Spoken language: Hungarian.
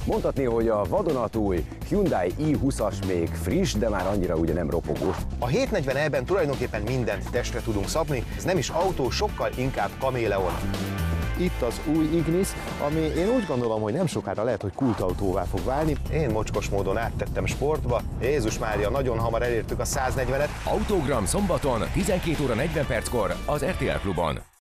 Mondhatni, hogy a vadonatúj Hyundai i20-as még friss, de már annyira ugye nem ropogós. A 740e-ben tulajdonképpen mindent testre tudunk szabni, ez nem is autó, sokkal inkább kaméleon. Itt az új Ignis, ami én úgy gondolom, hogy nem sokára lehet, hogy kultautóvá fog válni. Én mocskos módon áttettem sportba. Jézus Mária, nagyon hamar elértük a 140-et. Autogram szombaton 12 óra 40 perckor az RTL Klubon.